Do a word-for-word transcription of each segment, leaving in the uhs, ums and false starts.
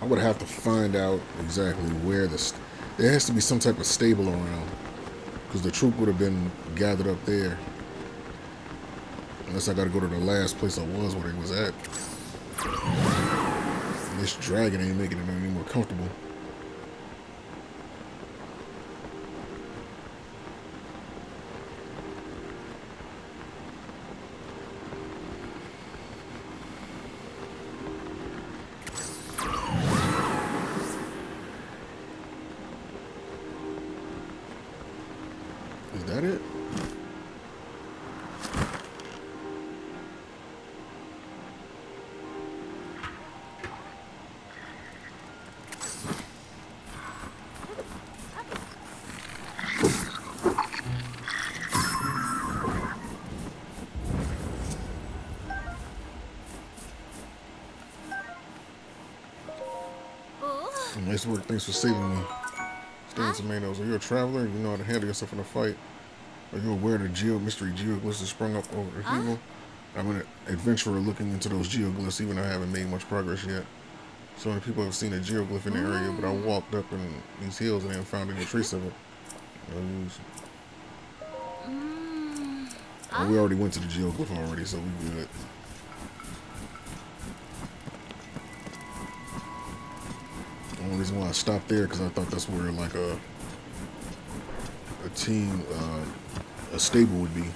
I would have to find out exactly where the... St there has to be some type of stable around. Because the troop would have been gathered up there. Unless I gotta go to the last place I was where they was at. And this dragon ain't making it any more comfortable. Is that it? Nice work. Thanks for saving me. Stan Tomatoes, are you a traveler? You know how to handle yourself in a fight? Are you aware the geo mystery geoglyphs that sprung up over the people? I'm an adventurer looking into those geoglyphs, even though I haven't made much progress yet. So many people have seen a geoglyph in the area, but I walked up in these hills and haven't found any trace of it. No use. Well, we already went to the geoglyph already, so we good. The only reason why I stopped there because I thought that's where like a a team, uh, a stable would be.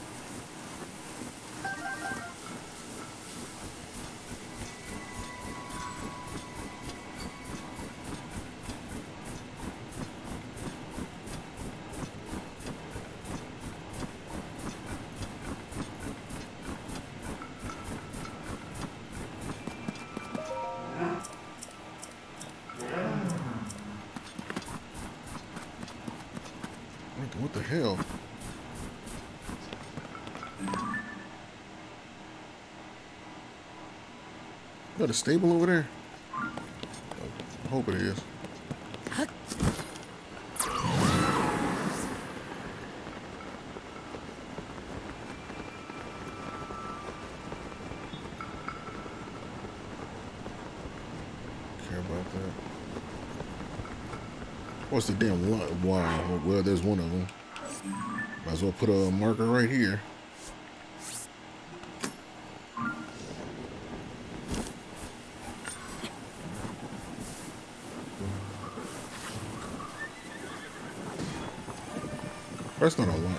What the hell? Got a stable over there? I hope it is. Care about that. What's the damn line? Wow. Well, there's one of them. Might as well put a marker right here. That's not a lot.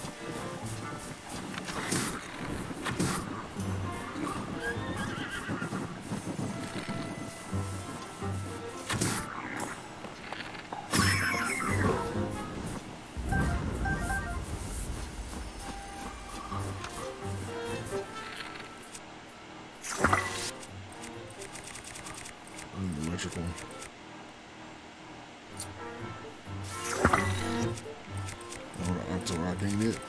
Electrical. Oh, the Octorok ain't it?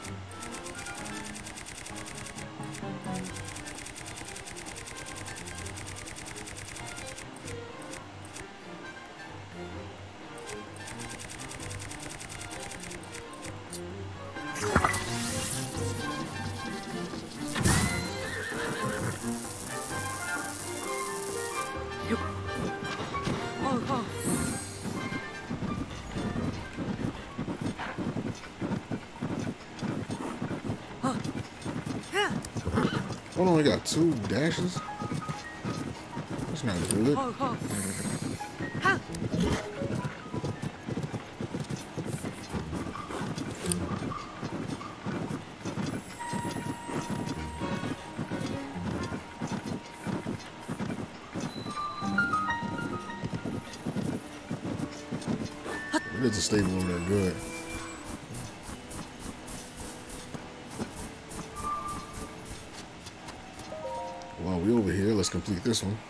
Hold on, we got two dashes? That's not good. It is a stable over there, good. While we over here, let's complete this one.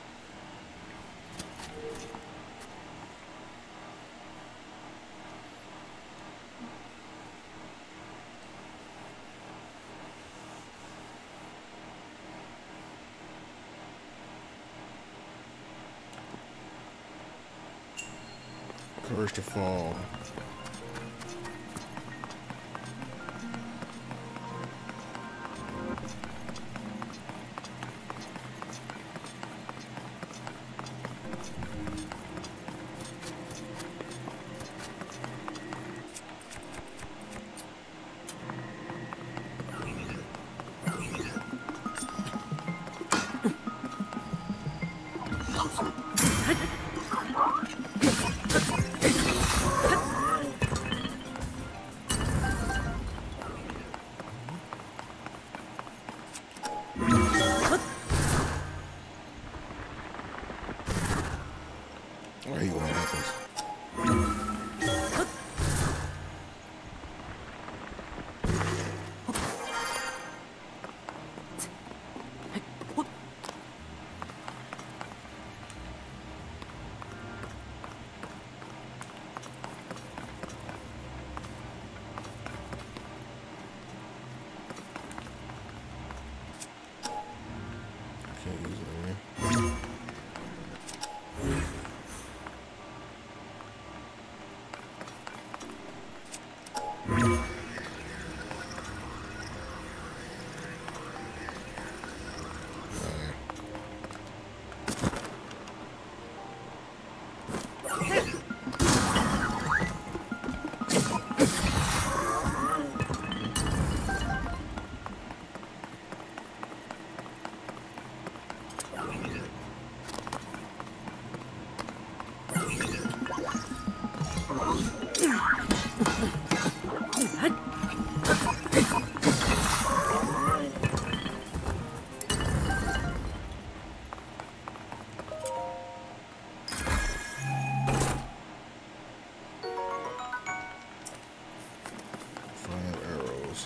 Courage to fall. I hate when that happens. Can't use it, man. Five arrows.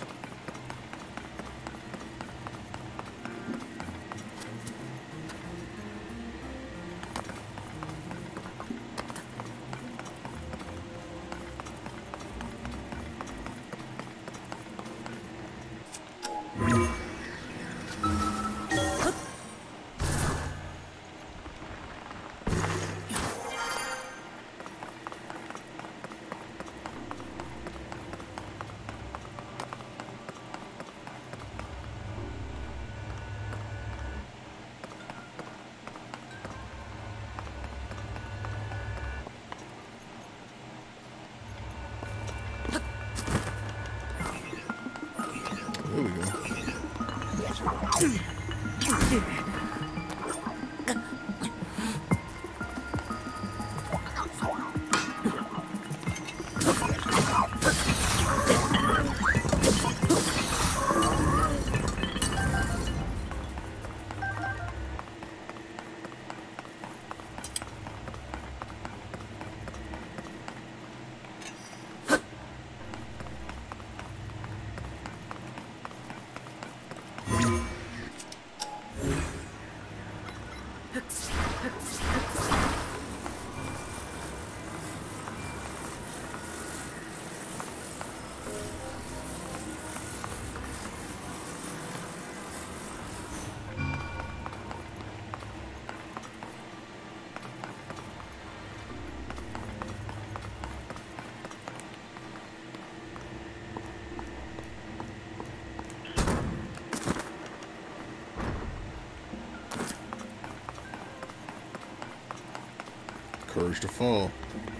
There we go. Courage to fall.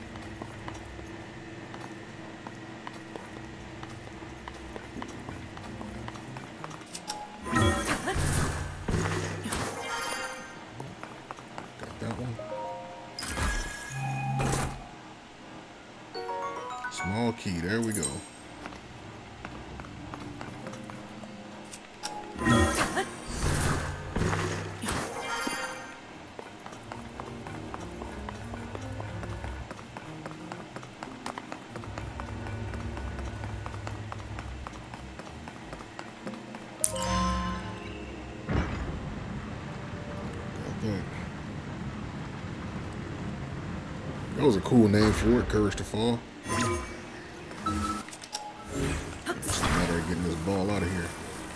Got that one. Small key, there we go. That was a cool name for it, Courage to Fall. It's a matter of getting this ball out of here.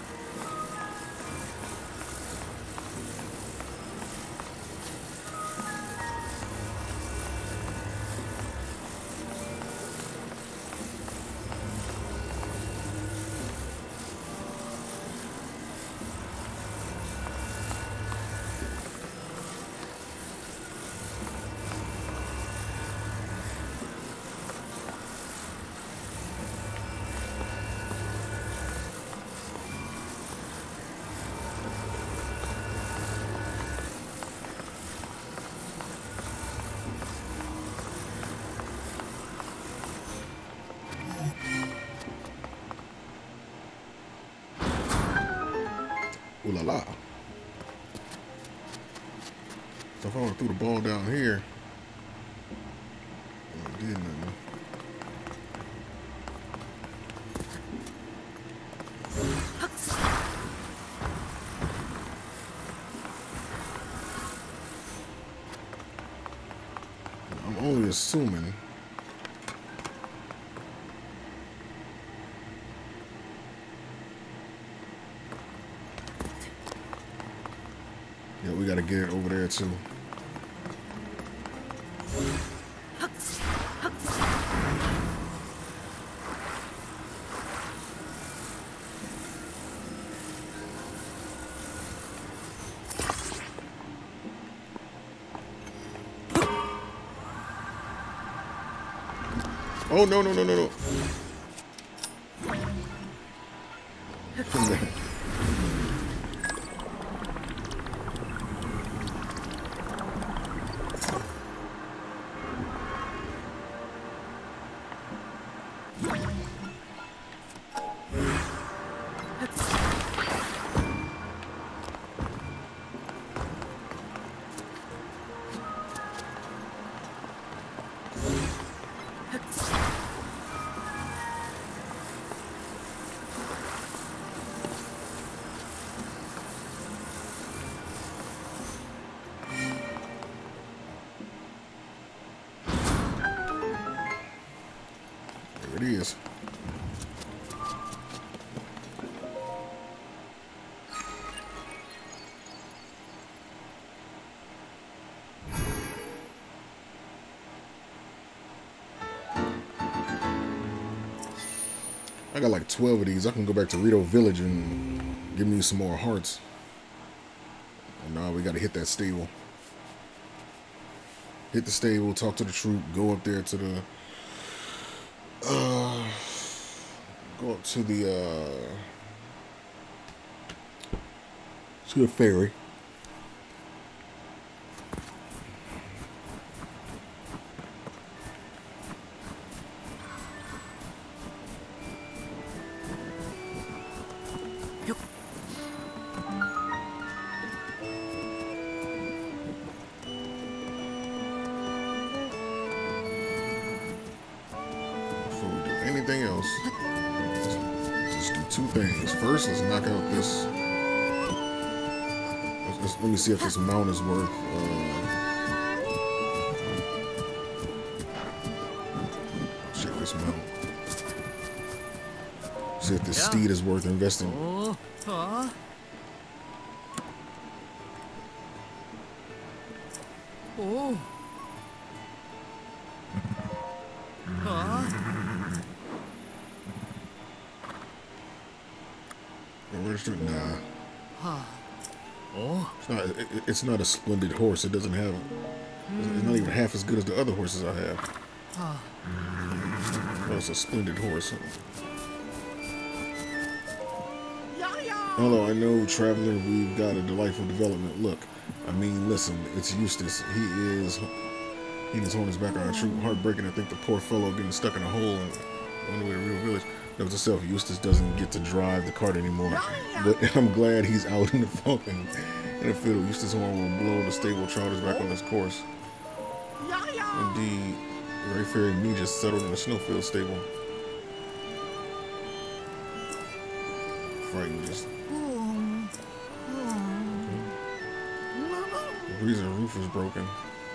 Ooh la la. So if I would have threw the ball down here, I'm only assuming. Yeah, we gotta get it over there too. Oh, no, no, no, no, no. There it is. I got like twelve of these. I can go back to Rito Village and give me some more hearts. And now we got to hit that stable. Hit the stable, talk to the troop, go up there to the... Uh, go up to the... Uh, to the ferry. Anything else, just do two things. First, let's knock out this. Let's, let's, let me see if this mount is worth. Uh, check this mount. See if this steed is worth investing. Oh, huh? Oh. Huh? Registered? Nah. Huh. Oh. It's not. It, it's not a splendid horse. It doesn't have. It's not even half as good as the other horses I have. Huh. But it's a splendid horse. Although I know, traveler, we've got a delightful development. Look, I mean, listen, it's Eustace. He is. He and his horn is back on our troop. Heartbreaking to think the poor fellow getting stuck in a hole and on the way to Rito Village. Note to self, Eustace doesn't get to drive the cart anymore. But I'm glad he's out in the funk and in the fiddle. Eustace horn will blow the stable trotters back on his course. Indeed, Ray Fairy and me just settled in the Snowfield stable. Frightened just. The reason the roof was broken.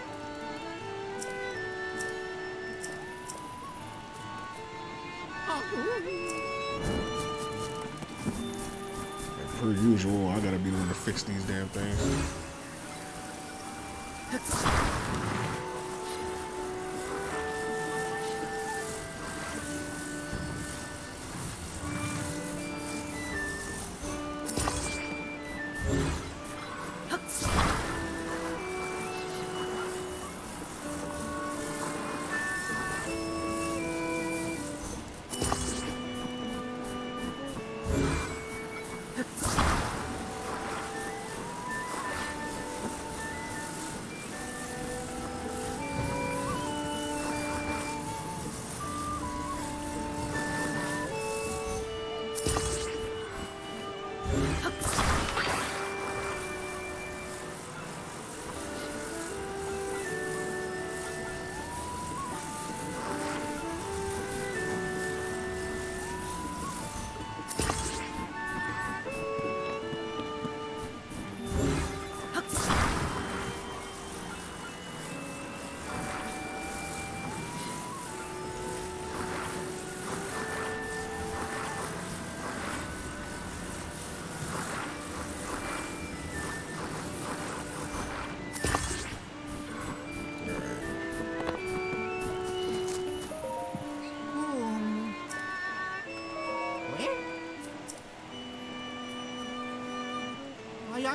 Per usual, I gotta be the one to fix these damn things.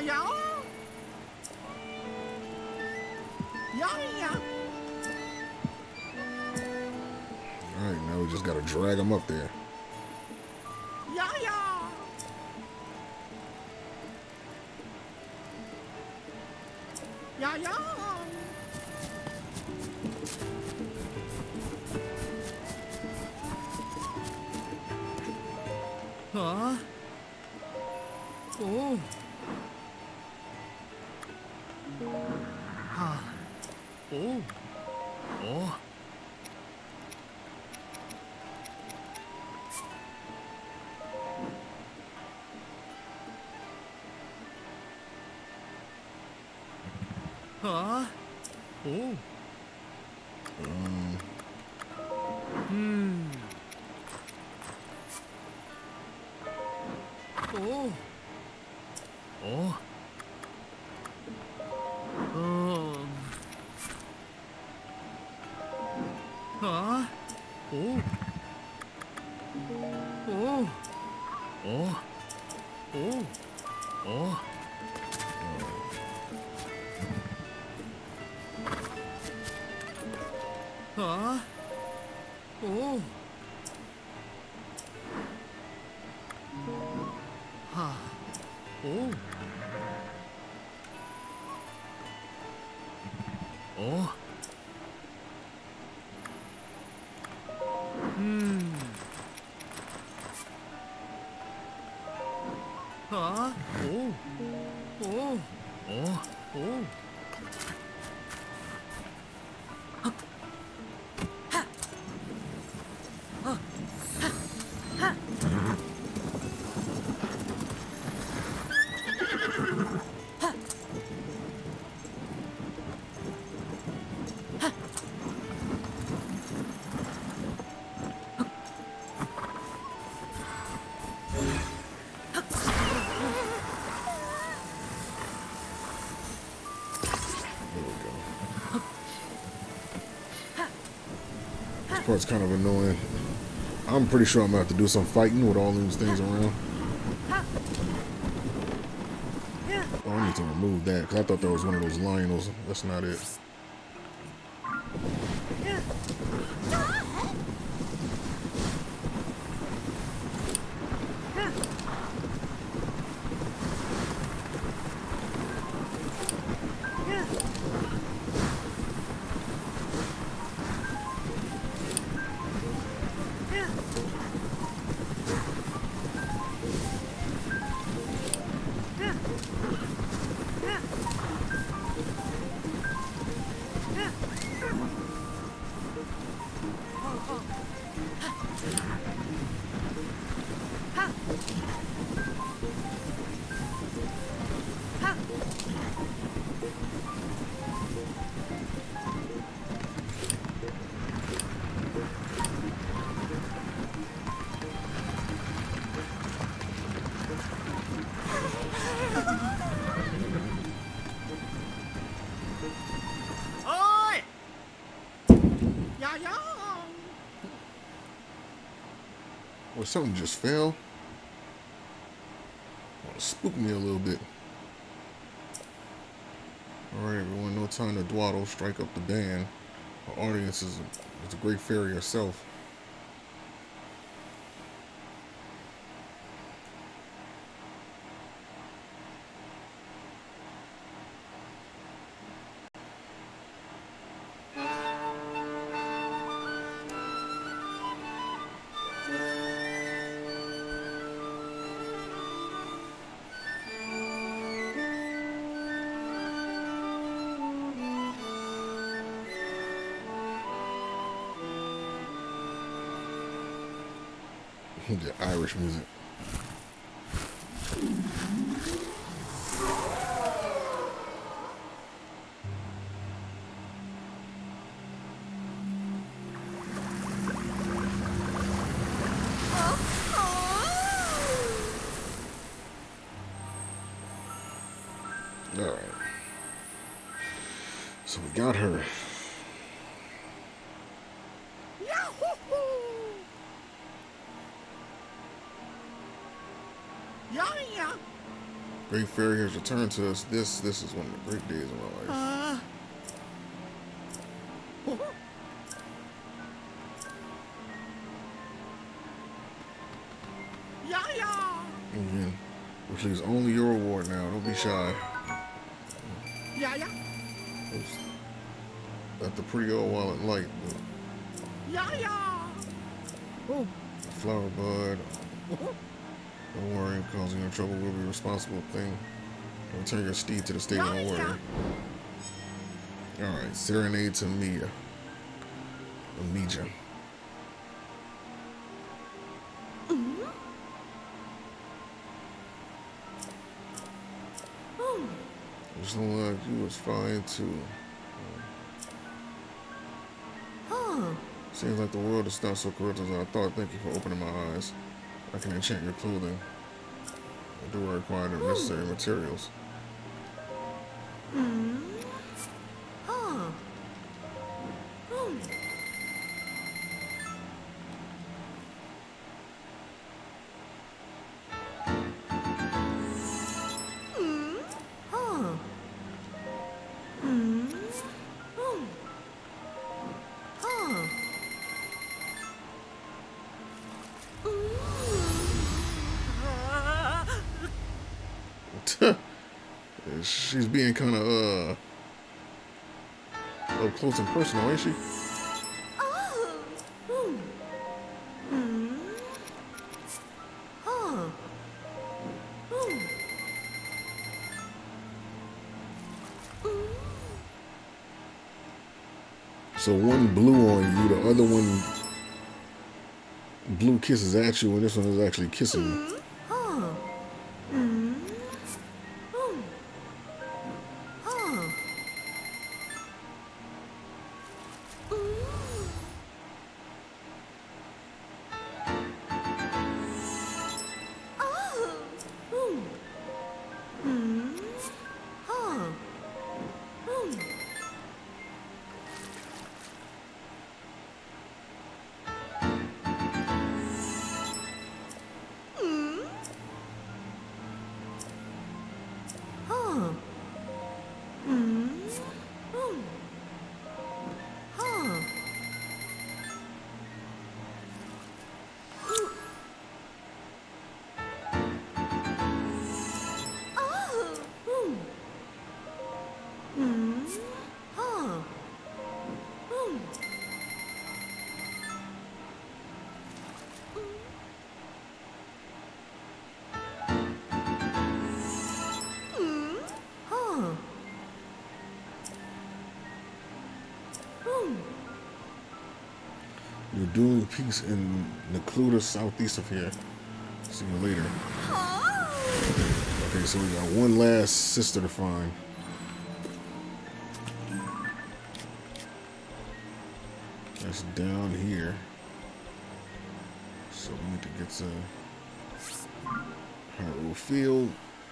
yeah. Yeah, yeah. All right, now we just gotta drag him up there. Yeah, yeah. Yeah, yeah. Huh? Oh. Huh. Oh. Oh. Huh? Oh. Um, Hmm. Oh. Oh. Um. Huh? Oh. Oh. Oh. Oh. Oh. Huh? Oh. Huh. Oh. Oh. Hmm. Huh? Oh. Oh. Oh. Oh. there we go. This part's kind of annoying. I'm pretty sure I'm gonna have to do some fighting with all these things around. Oh, I need to remove that because I thought that was one of those Lionels. That's not it. Oi! Yeah, yeah. Well, something just fell. Oh, it spooked me a little bit. Alright, everyone, no time to dawdle. Strike up the band. Our audience is a, is a great fairy herself. The Irish music. Alright. So we got her. Yeah, yeah. Great Fairy has returned to us. This this is one of the great days of my life. Uh. Oh. Yeah, yeah. Again, which leaves only your reward now. Don't be shy. Yeah, yeah. Oops. Left the pretty old wallet light. Yeah, yeah. Oh. Flower bud. Oh. Don't worry, causing you trouble will be a responsible thing. Return your steed to the stable, don't worry. Alright, serenade to Mia. Amija. Mm-hmm. Oh. Just don't like you was fine too. Oh. Seems like the world is not so corrupt as I thought. Thank you for opening my eyes. I can enchant your clothing. I do require the necessary materials. Mm. Oh. Oh. Mm. Oh. Mm. Oh. Oh. She's being kind of uh up close and personal, ain't she? Oh. Mm. Mm. Oh. Mm. So one blue on you, the other one blue kisses at you, and this one is actually kissing you. Oh. Mm. Oh. Oh. You're doing peace in Necluda, southeast of here. See you later. Okay, so we got one last sister to find. That's down here. So we need to get to Hyrule Field.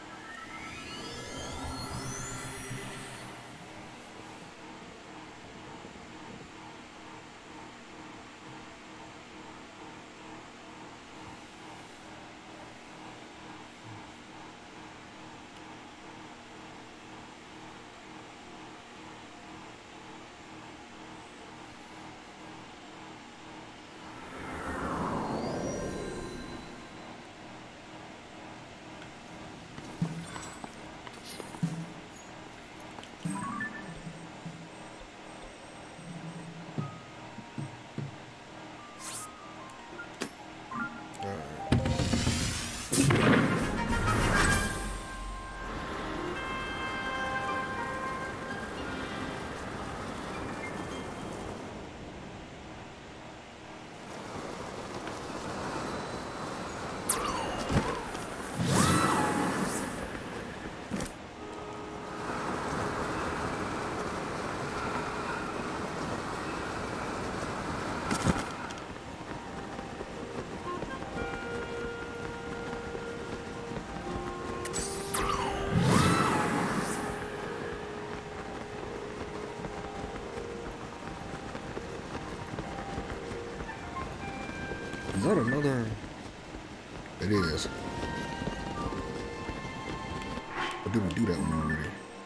Is that another? It is. Or did we do that one already?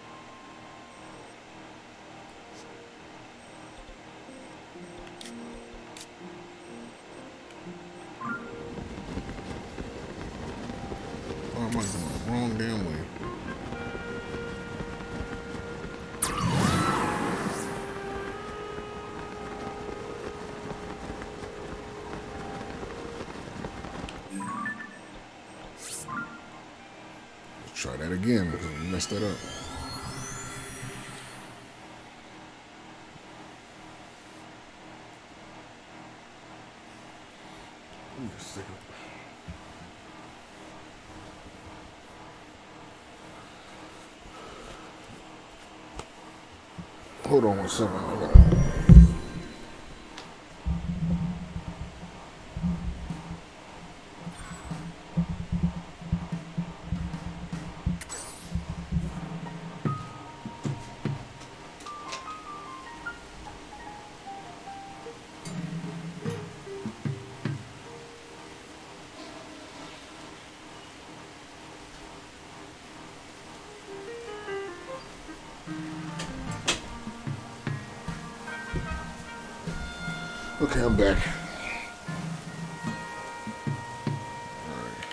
Oh, I'm going the wrong damn way. Let's try that again because we messed that up. Ooh, sick of it. Hold on one second. I gotta... Okay, I'm back. Alright.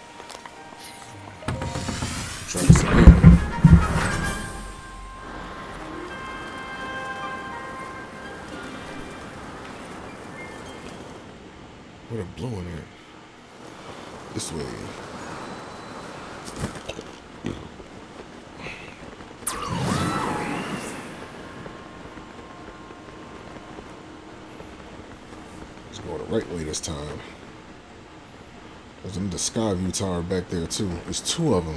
Try this again. What a blowing it. This way. Go the right way this time. There's another Skyview tower back there too. There's two of them.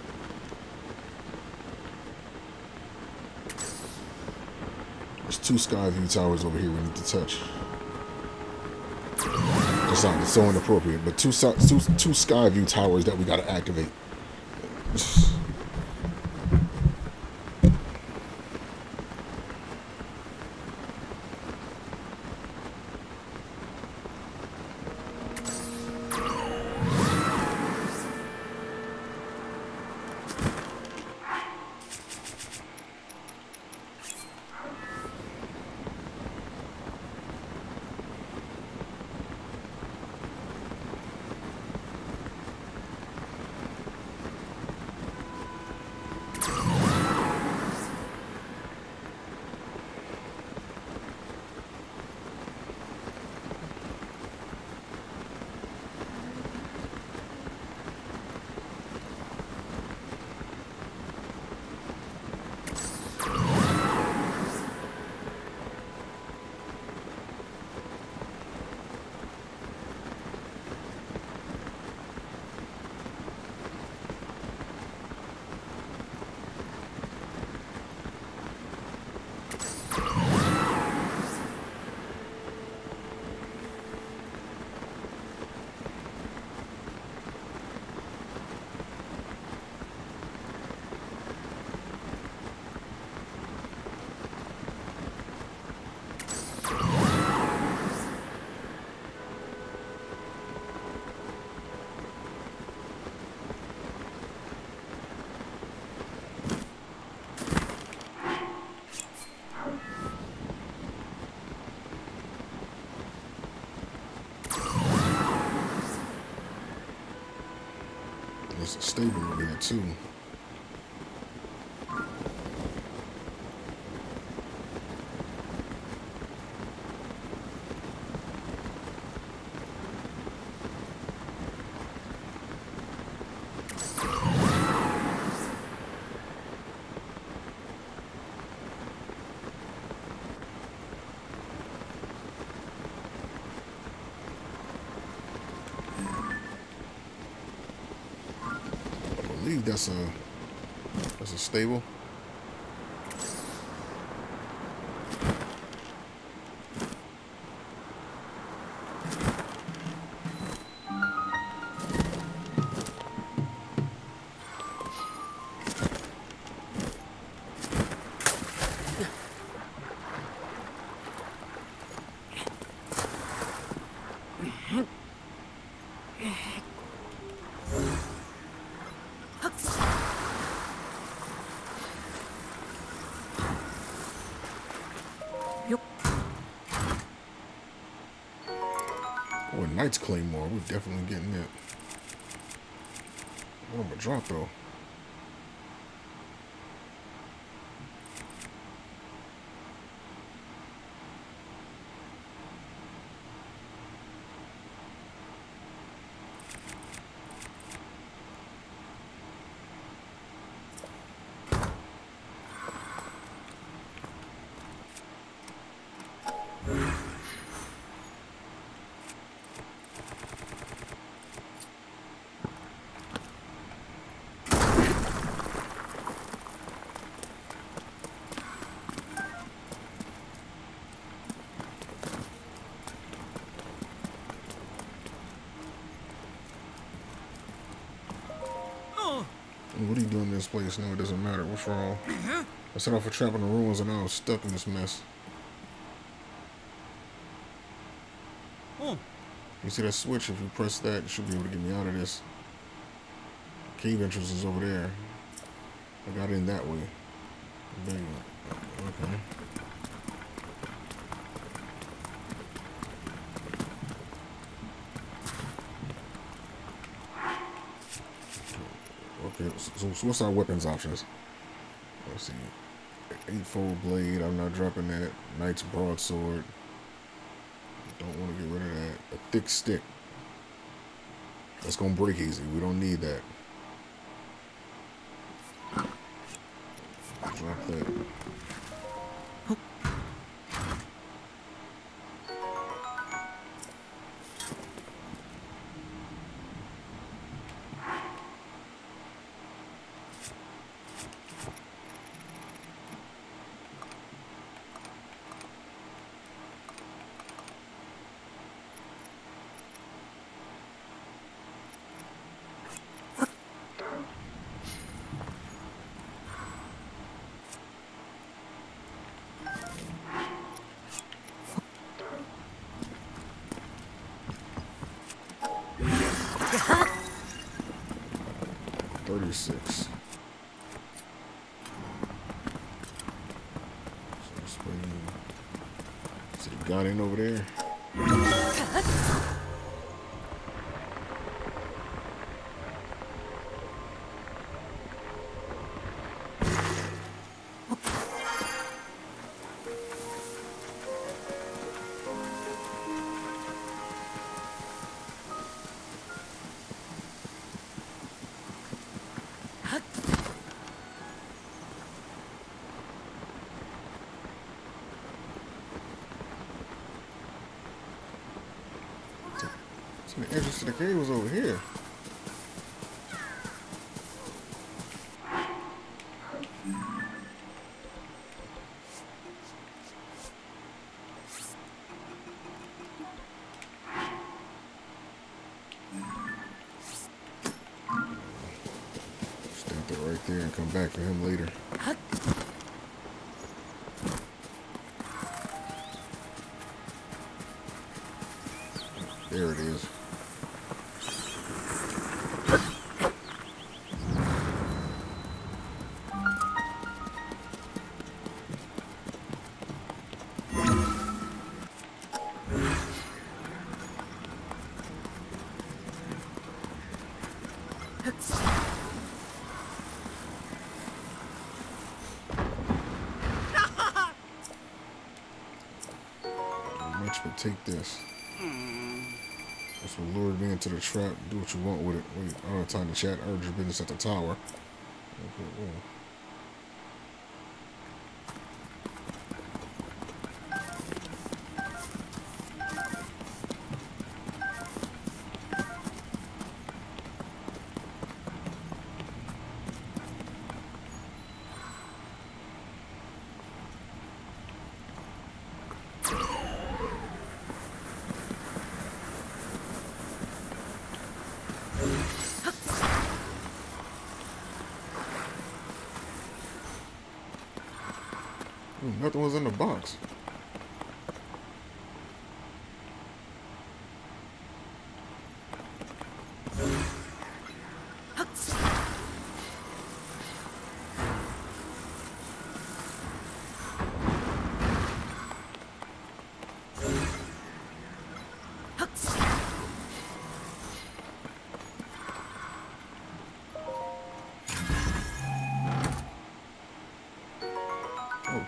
There's two Skyview towers over here we need to touch. That sounds so inappropriate, but two two two Skyview towers that we gotta activate. There's a stable over there too. I believe that's a that's a stable. Knight's Claymore. We're definitely getting it. What am I drop though? What are you doing in this place? No, it doesn't matter. What's wrong? I set off a trap in the ruins and now I'm stuck in this mess. Oh. You see that switch? If you press that, you should be able to get me out of this. Cave entrance is over there. I got in that way. Bang. Okay. Okay, so, so what's our weapons options? Let's see. Eightfold blade, I'm not dropping that. Knight's broadsword. Don't want to get rid of that. A thick stick. That's gonna break easy. We don't need that. Drop that. thirty-six. So let's put in. See the guardian over there? The entrance to the cave was over here. Stand there right there and come back for him later. There it is. Much, but take this. That's what lured me into the trap. Do what you want with it. Wait, I don't have time to chat. Urgent business at the tower. Okay, well. Nothing was in the box.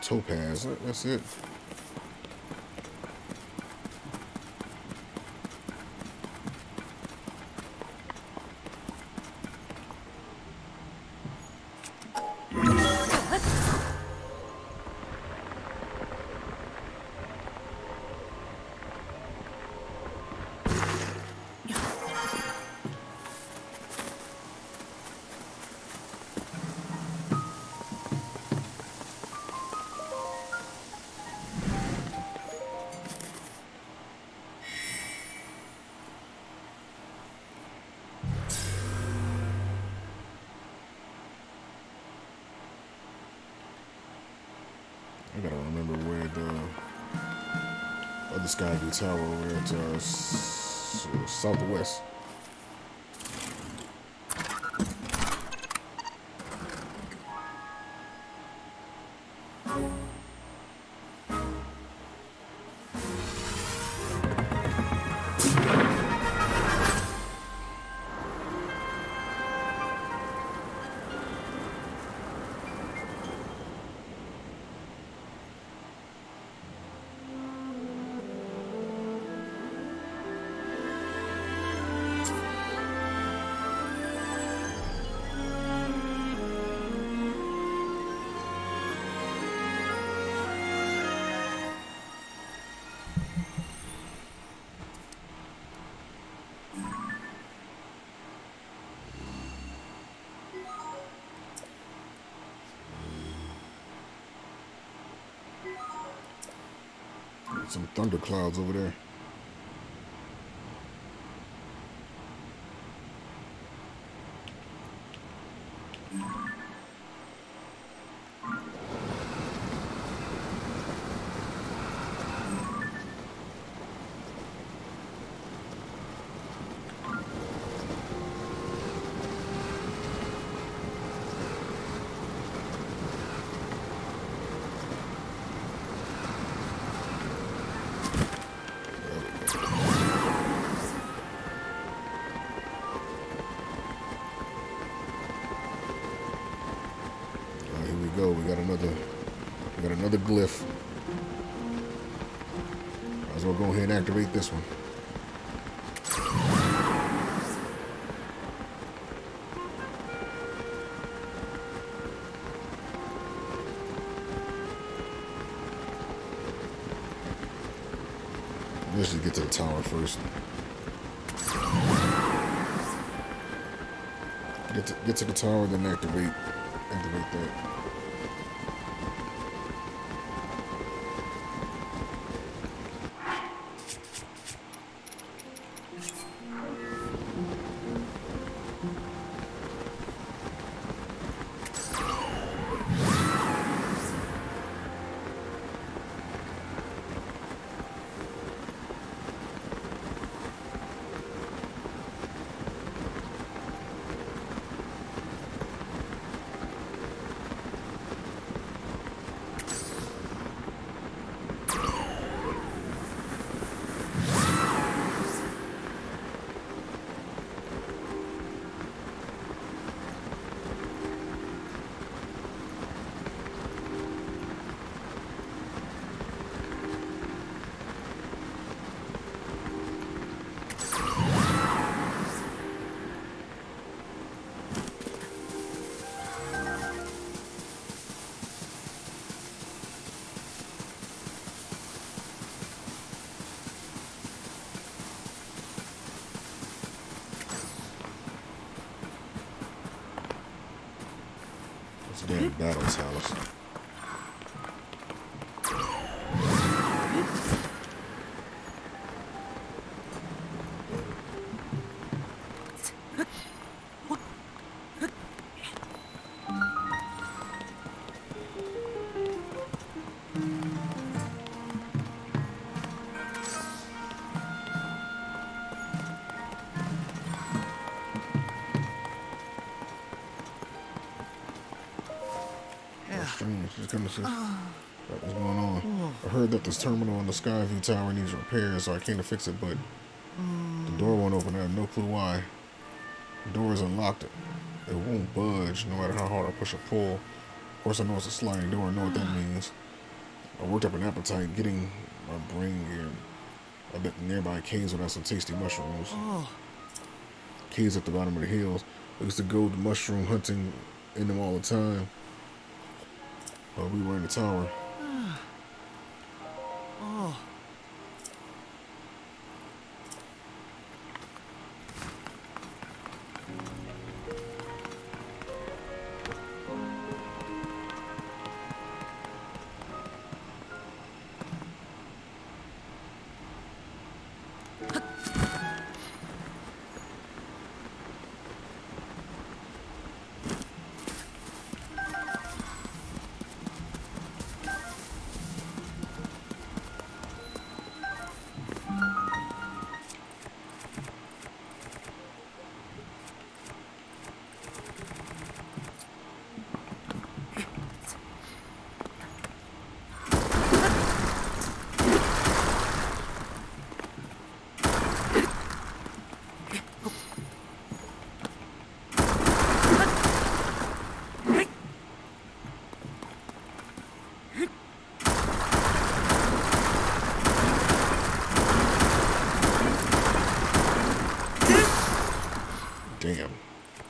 Topaz. That's it. I gotta remember where the other Skyview Tower over there to uh, s southwest. Some thunder clouds over there. Go. We got another. We got another glyph. Might as well go ahead and activate this one. Let's just get to the tower first. Get to get to the tower, then activate activate that. Damn battle towers. Just come to see what's going on. I heard that this terminal on the Skyview Tower needs repairs, so I came to fix it, but the door won't open. I have no clue why. The door is unlocked. It won't budge no matter how hard I push or pull. Of course, I know it's a sliding door. I know what that means. I worked up an appetite getting my brain geared. I bet nearby caves would have some tasty mushrooms. Oh. Caves at the bottom of the hills. I used to go mushroom hunting in them all the time. Uh, we were in the tower. Oh. Damn.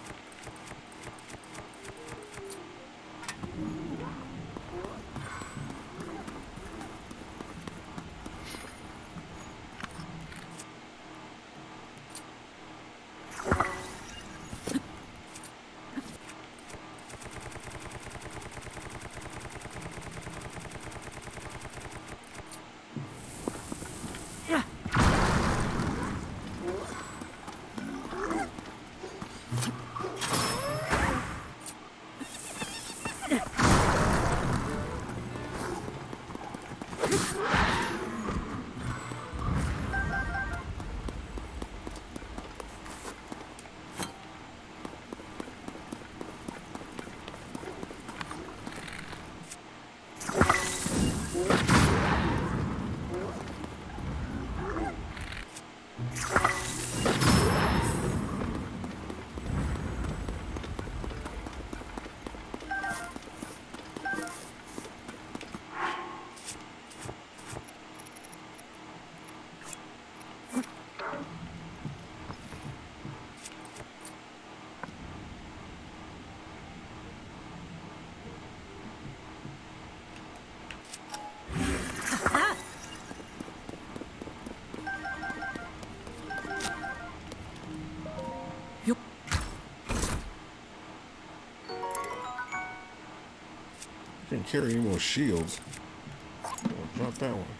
Can't carry any more shields. Oh, drop that one.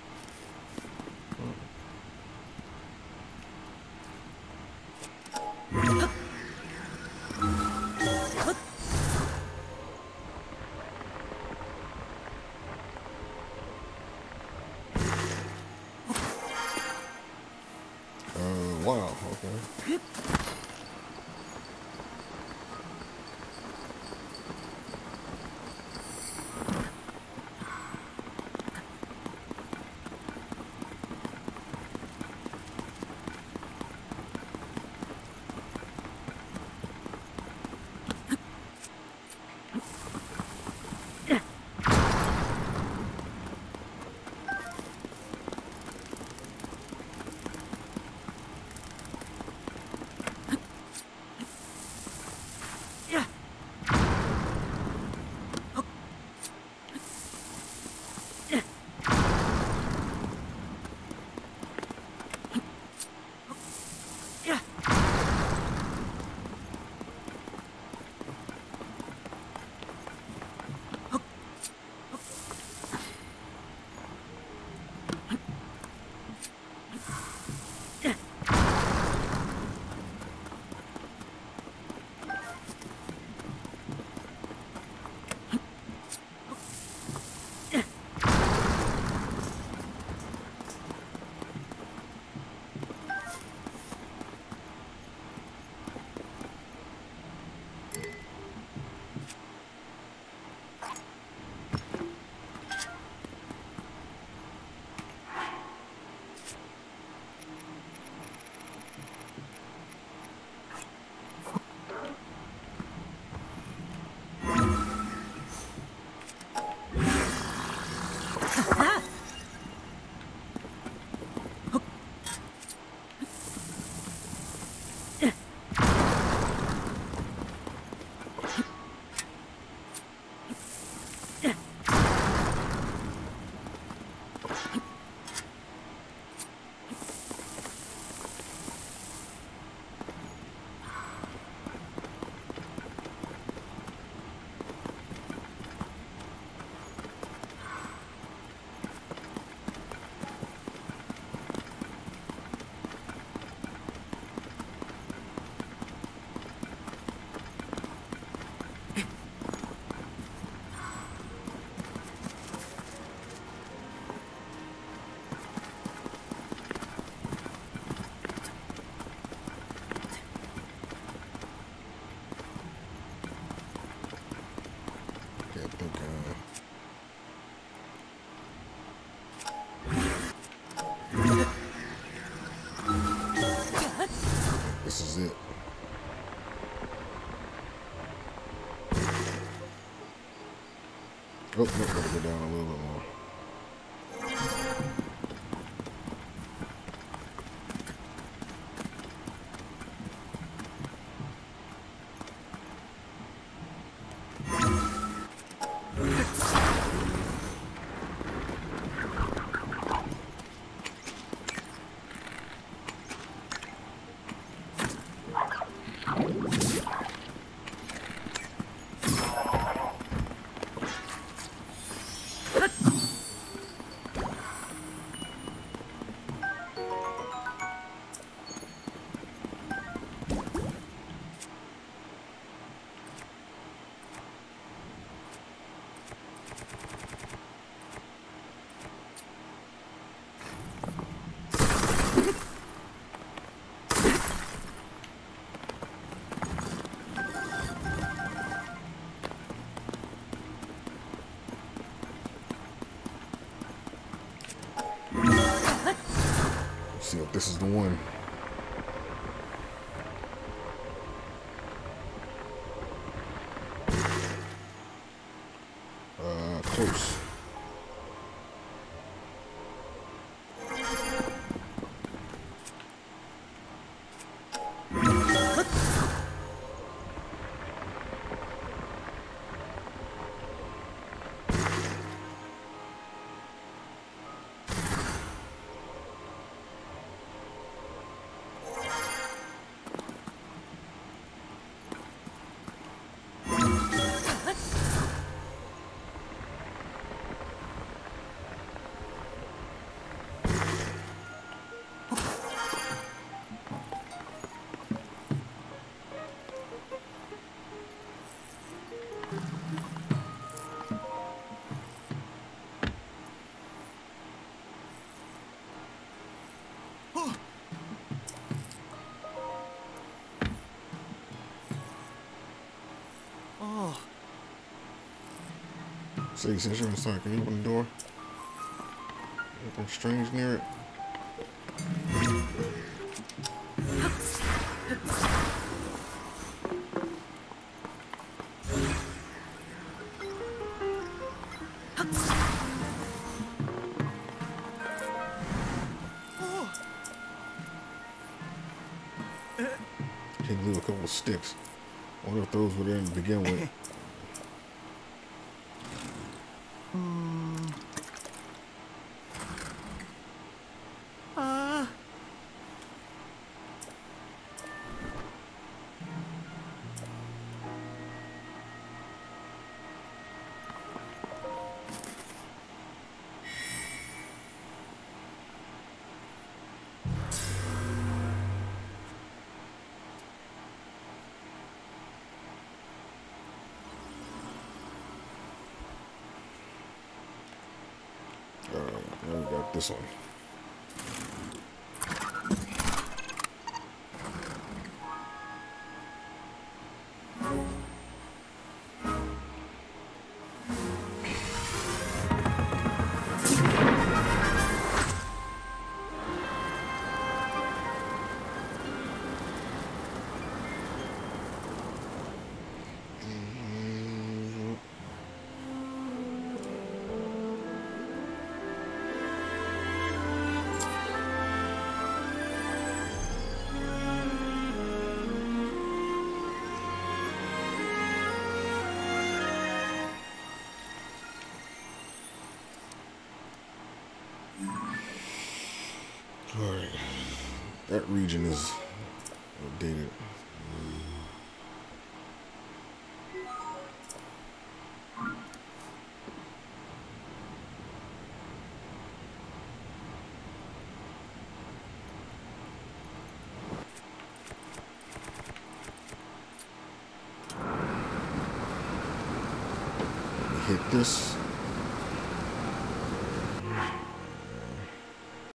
Uh, wow, okay. Oh, no, gotta go down a little bit more. See if this is the one. Uh, close. Oh. Say, since you're inside, can you open the door? Anything strange near it? Can't leave a couple of sticks. I wonder if those were there to begin with. Ah. Alright, now we got this one. Alright, that region is outdated. Hit this.